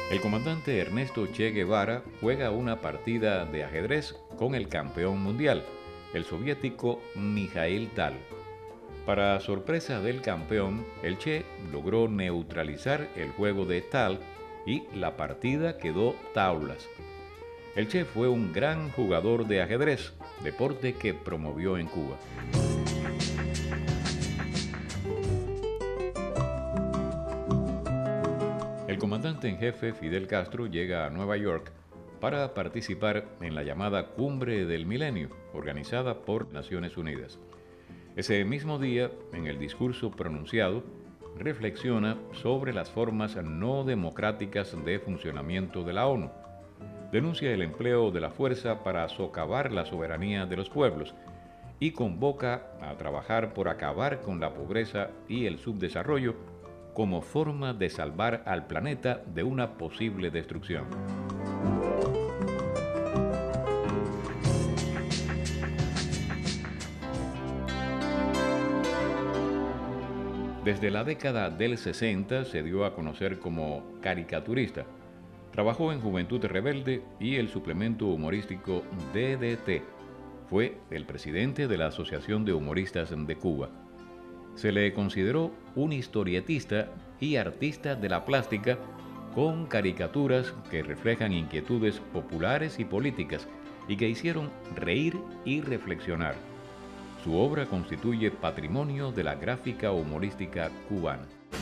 El comandante Ernesto Che Guevara juega una partida de ajedrez con el campeón mundial, el soviético Mikhail Tal. Para sorpresa del campeón, el Che logró neutralizar el juego de Tal y la partida quedó tablas. El Che fue un gran jugador de ajedrez, deporte que promovió en Cuba. El comandante en jefe Fidel Castro llega a Nueva York para participar en la llamada Cumbre del Milenio, organizada por Naciones Unidas. Ese mismo día, en el discurso pronunciado, reflexiona sobre las formas no democráticas de funcionamiento de la ONU. Denuncia el empleo de la fuerza para socavar la soberanía de los pueblos y convoca a trabajar por acabar con la pobreza y el subdesarrollo como forma de salvar al planeta de una posible destrucción. Desde la década del 60 se dio a conocer como caricaturista. Trabajó en Juventud Rebelde y el suplemento humorístico DDT. Fue el presidente de la Asociación de Humoristas de Cuba. Se le consideró un historietista y artista de la plástica con caricaturas que reflejan inquietudes populares y políticas y que hicieron reír y reflexionar. Su obra constituye patrimonio de la gráfica humorística cubana.